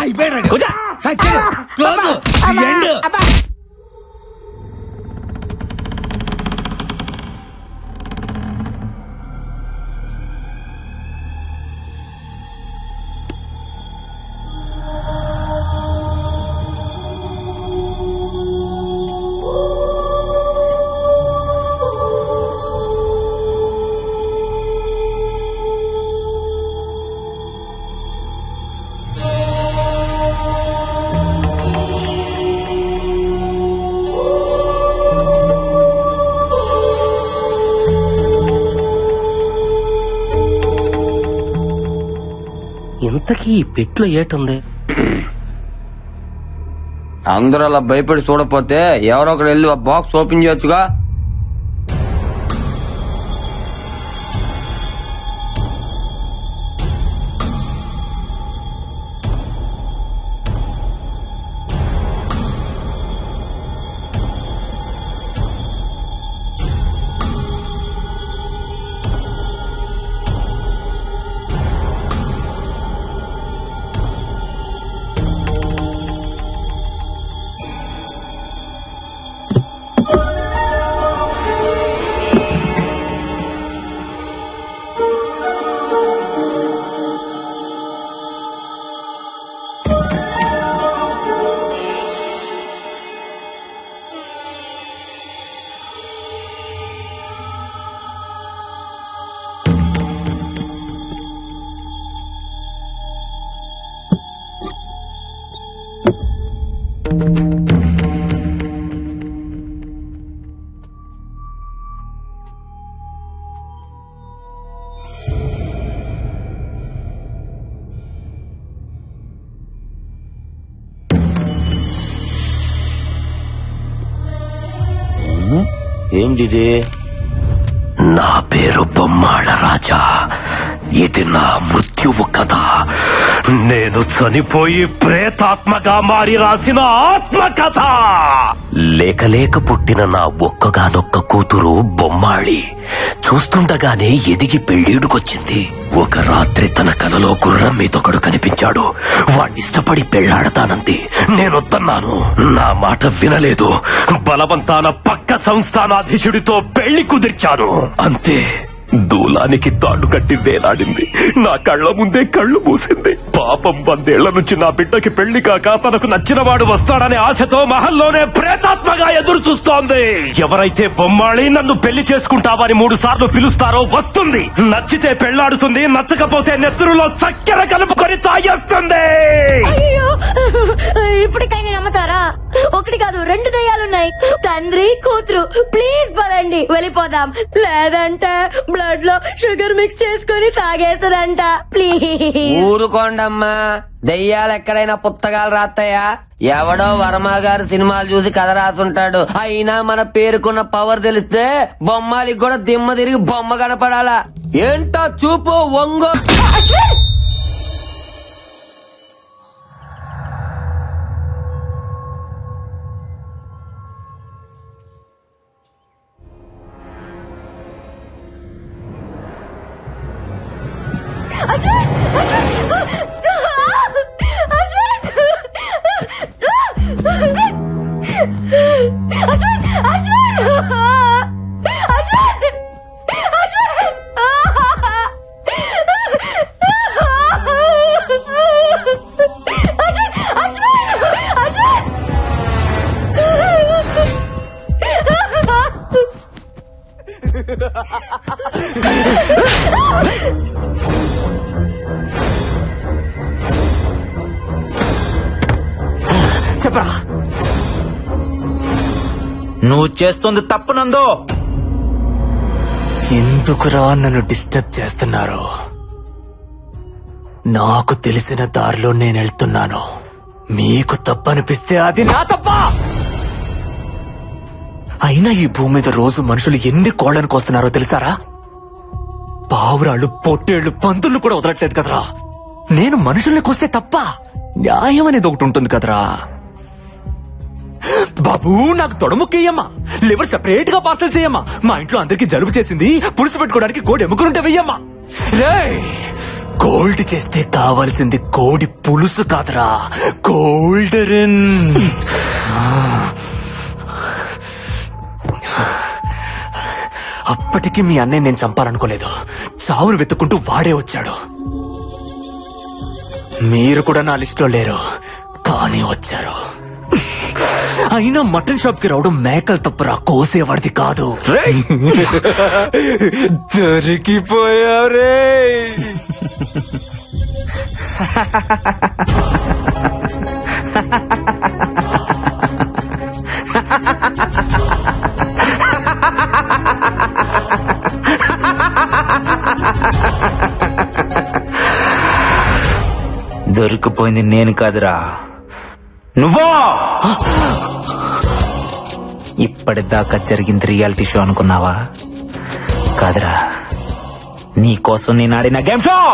అయిపోయాడు close end. ఇంతకీ ఈ పెట్లో ఏటుంది? అందరూ అలా భయపడి చూడపోతే ఎవరో ఒకరు వెళ్ళి ఆ బాక్స్ ఓపెన్ చేయొచ్చుగా. ఏంటిది? నా పేరు బొమ్మాళ రాజా. ఇది నా మృత్యువు కథ. నేను చనిపోయి ప్రేతాత్మగా మారి రాసిన ఆత్మకథ. లేక పుట్టిన నా ఒక్కగానొక్క కూతురు బొమ్మాళి చూస్తుండగానే ఎదిగి పెళ్ళీడుకొచ్చింది. ఒక రాత్రి తన కలలో గుర్రం మీదొకడు కనిపించాడు. వాణ్ణిష్టపడి పెళ్లాడతానంది. నేనొద్దన్నాను. నా మాట వినలేదు. బలవంతాన పక్క సంస్థానాధీశుడితో పెళ్లి కుదిర్చాను. అంతే, దూలానికి తాడు కట్టి వేలాడింది. నా కళ్ల ముందే కళ్ళు మూసింది. పాపం 100 ఏళ్ల నుంచి నా బిడ్డకి పెళ్లి కాక తనకు నచ్చిన వాడు వస్తాడనే ఆశతో మహల్లోనే ప్రేతాత్మగా ఎదురు చూస్తోంది. ఎవరైతే బొమ్మాళి నన్ను పెళ్లి చేసుకుంటావని 3 సార్లు పిలుస్తారో వస్తుంది. నచ్చితే పెళ్లాడుతుంది, నచ్చకపోతే నెత్తురులో చక్కెర కలుపుకొని తాగేస్తుంది. ఇప్పటికైనా నమ్ముతారా? 1 కాదు 2 దయ్యాలున్నాయి. తండ్రి కూతురు. ప్లీజ్ పదండి వెళ్ళిపోదాం. లేదంటే బ్లడ్ లో షుగర్ మిక్స్ చేసుకుని తాగేస్తుందంట. ప్లీజ్ ఊరుకోండమ్మా. దెయ్యాలు ఎక్కడైనా పుస్తకాలు రాస్తాయా? ఎవడో వర్మ గారు సినిమాలు చూసి కథ రాసుంటాడు. అయినా మన పేరుకున్న పవర్ తెలిస్తే బొమ్మాలికి కూడా దిమ్మ తిరిగి బొమ్మ కనపడాలా? ఏంటో చూపు వంగో. చెప్పరా? నువ్వు చేస్తుంది తప్పు నందో. ఎందుకురా నన్ను డిస్టర్బ్ చేస్తున్నారు? నాకు తెలిసిన దారిలో నేను వెళ్తున్నాను. మీకు తప్పనిపిస్తే అది నా తప్ప. అయినా ఈ భూమి మీద రోజు మనుషులు ఎన్ని కోళ్లను కోస్తున్నారో తెలుసారా? పావురాళ్ళు, పొట్టేళ్లు, పందులు కూడా వదలట్లేదు కదరా. నేను మనుషుల్ని కోస్తే తప్ప న్యాయం అనేది ఒకటి ఉంటుంది కదరా. బాబూ, నాకు తొడముక్కయ్యమ్మా. లివర్ సెపరేట్ గా పార్సల్ చేయమ్మా. మా ఇంట్లో అందరికి జలుబు చేసింది. పులుసు పెట్టుకోవడానికి కోడి ఎముకలుంటే వెయ్యమ్మా. రే గోల్డ్ చేస్తే కావాల్సింది కోడి పులుసు కాదురా, గోల్డెన్. అప్పటికి మీ అన్నయ్య నేను చంపాలనుకోలేదు. చావును వెతుక్కుంటూ వాడే వచ్చాడు. మీరు కూడా నా లిస్టులో లేరు, కానీ వచ్చారు. అయినా మటన్ షాప్ కి రావడం మేకలు తప్పురా, కోసేవాడిది కాదు. దొరికిపోయారే. దొరికిపోయింది నేను కాదురా, నువ్వో. ఇప్పటిదాకా జరిగింది రియాలిటీ షో అనుకున్నావా? కాదురా, నీ కోసం నేను ఆడిన గేమ్ షో.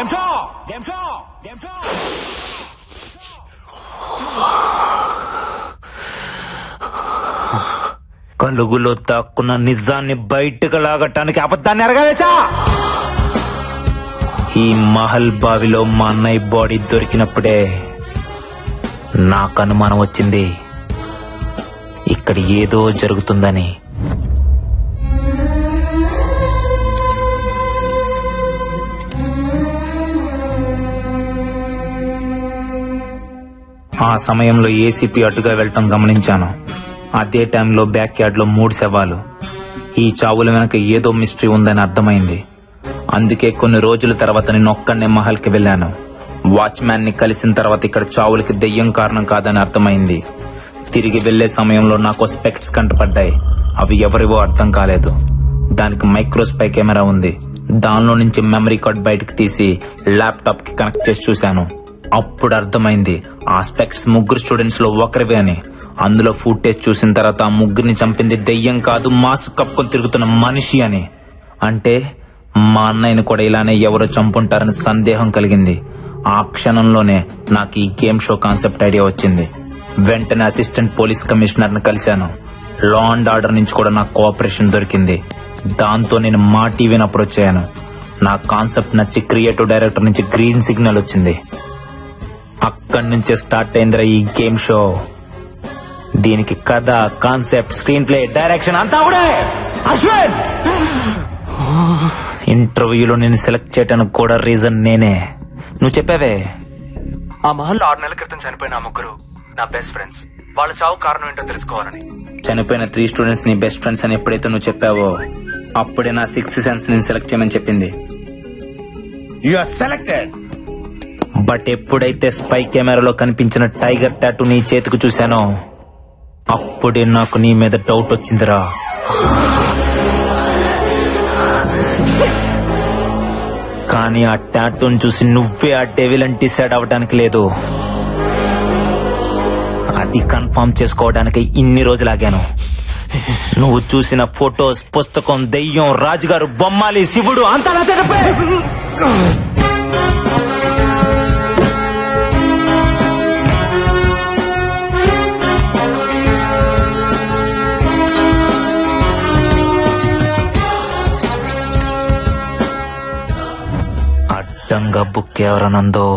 కలుగులో దాక్కున్న నిజాన్ని బయటకు లాగటానికి అబద్ధాన్ని ఎరగవేశా. ఈ మహల్ బావిలో మా అన్నయ్య బాడీ దొరికినప్పుడే నాకు అనుమానం వచ్చింది, ఇక్కడ ఏదో జరుగుతుందని. ఆ సమయంలో ఏసీపీ అటుగా వెళ్ళటం గమనించాను. అదే టైంలో బ్యాక్ యార్డ్ లో 3 శవాలు. ఈ చావుల వెనక ఏదో మిస్టరీ ఉందని అర్థమైంది. అందుకే కొన్ని రోజుల తర్వాత నేను ఒక్కనే మహల్ కి వెళ్ళాను. వాచ్మ్యాన్ ని కలిసిన తర్వాత ఇక్కడ చావులకి దెయ్యం కారణం కాదని అర్థమైంది. తిరిగి వెళ్లే సమయంలో నాకు స్పెక్ట్స్ కంటపడ్డాయి. అవి ఎవరివో అర్థం కాలేదు. దానికి మైక్రోస్పై కెమెరా ఉంది. దానిలో నుంచి మెమరీ కార్డ్ బయటకు తీసి ల్యాప్టాప్ కి కనెక్ట్ చేసి చూశాను. అప్పుడు అర్థమైంది ఆ స్పెక్ట్స్ 3 స్టూడెంట్స్ లో ఒకరివే అని. అందులో ఫుటేజ్ చూసిన తర్వాత ఆ 3ని చంపింది దెయ్యం కాదు, మాస్క్ కప్పుకొని తిరుగుతున్న మనిషి అని. అంటే మా అన్నయ్యని కూడా ఇలానే ఎవరో చంపుంటారని సందేహం కలిగింది. ఆ క్షణంలోనే నాకు ఈ గేమ్ షో కాన్సెప్ట్ ఐడియా వచ్చింది. వెంటనే అసిస్టెంట్ పోలీస్ కమిషనర్ ని కలిశాను. లా అండ్ ఆర్డర్ నుంచి కూడా నాకు కోఆపరేషన్ దొరికింది. దాంతో నేను మా టీవీని అప్రోచ్ అయ్యాను. నా కాన్సెప్ట్ నచ్చి క్రియేటివ్ డైరెక్టర్ నుంచి గ్రీన్ సిగ్నల్ వచ్చింది. అక్కడి నుంచే స్టార్ట్ అయిందిరా ఈ గేమ్ షో. దీనికి కథ, కాన్సెప్ట్, స్క్రీన్ ప్లే, డైరెక్షన్ అంతా కూడా అశ్విన్. ఇంటర్వ్యూలో నేను సెలెక్ట్ చేయడానికి కూడా రీజన్ నేనే. నువ్వు చెప్పావే, ఆ మహల్లో 6 నెలల క్రితం చనిపోయిన 3 నా బెస్ట్ ఫ్రెండ్స్. వాళ్ళ చావు కారణం ఏంటో తెలుసుకోవాలని. చనిపోయిన 3 స్టూడెంట్స్ నీ బెస్ట్ ఫ్రెండ్స్ అని ఎప్పుడైతే నువ్వు చెప్పావో అప్పుడే నా 6th సెన్స్ నేను సెలెక్ట్ చేయమని చెప్పింది. You are selected. బట్ ఎప్పుడైతే స్పై కెమెరాలో కనిపించిన టైగర్ టాటూ నీ చేతికి చూశానో అప్పుడే నాకు నీ మీద డౌట్ వచ్చిందిరా. కానీ ఆ టాటూని చూసి నువ్వే ఆ డెవిల్ అని డిసైడ్ అవ్వడానికి లేదు. అది కన్ఫర్మ్ చేసుకోవడానికి ఇన్ని రోజులాగాను. నువ్వు చూసిన ఫొటోస్, పుస్తకం, దెయ్యం, రాజుగారు, బొమ్మాలి, శివుడు అంతా నా తెరపై. అడ్డంగా బుక్ ఎవరనందో.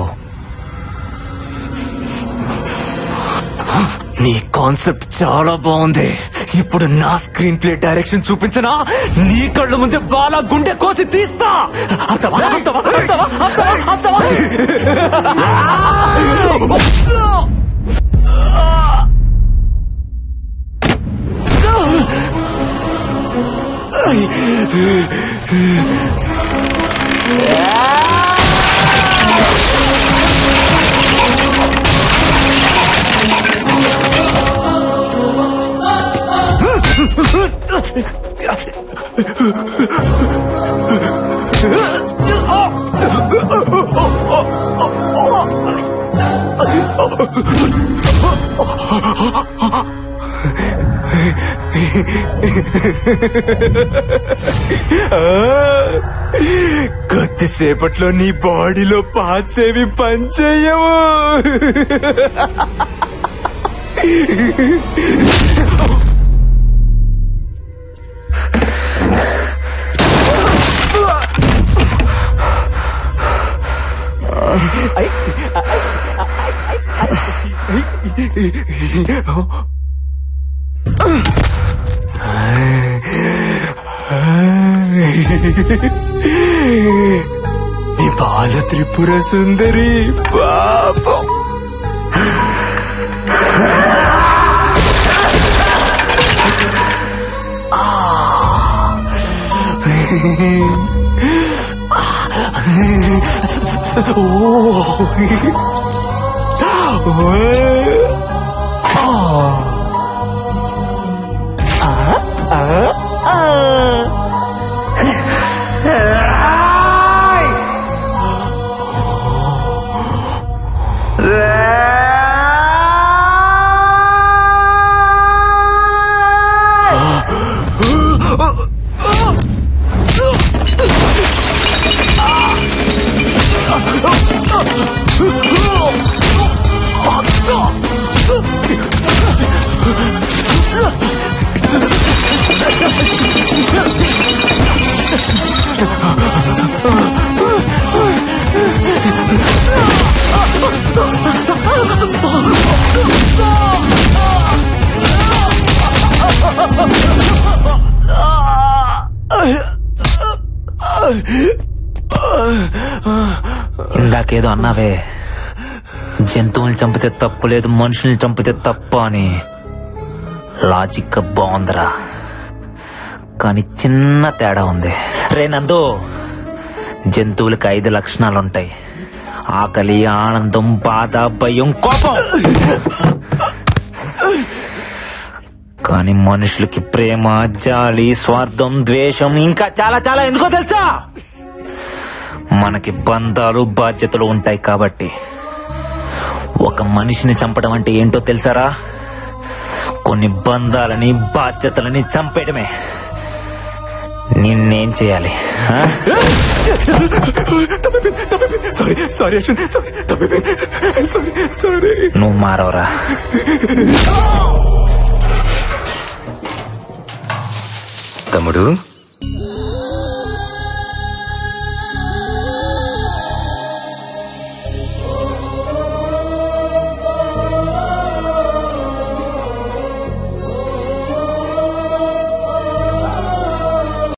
నీ కాన్సెప్ట్ చాలా బాగుంది. ఇప్పుడు నా స్క్రీన్ ప్లే డైరెక్షన్ చూపించనా? నీ కళ్ళ ముందే బాలా గుండె కోసి తీస్తా. అర్థవా? అర్థవా? అర్థవా? అర్థవా? అర్థవా? కొద్దిసేపట్లో నీ బాడీలో పార్ట్స్ ఏవి పనిచేయవు. నీ బాల త్రిపుర సుందరి పాపం. ఇందాకేదో అన్నావే, జంతువుల్ని చంపితే తప్పు లేదు, మనుషుల్ని చంపితే తప్పు అని. లాజిక్ బాగుందిరా, కానీ చిన్న తేడా ఉంది. రే నందు, జంతువులకి 5 లక్షణాలుంటాయి: ఆకలి, ఆనందం, బాధ, భయం, కోపం. కానీ మనుషులకి ప్రేమ, జాలి, స్వార్థం, ద్వేషం, ఇంకా చాలా చాలా. ఎందుకో తెలుసా? మనకి బంధాలు, బాధ్యతలు ఉంటాయి కాబట్టి. ఒక మనిషిని చంపడం అంటే ఏంటో తెలుసారా? కొన్ని బంధాలని, బాధ్యతలని చంపేయడమే. నిన్నేం చేయాలి? నువ్వు మారవరా? తమ్ముడు,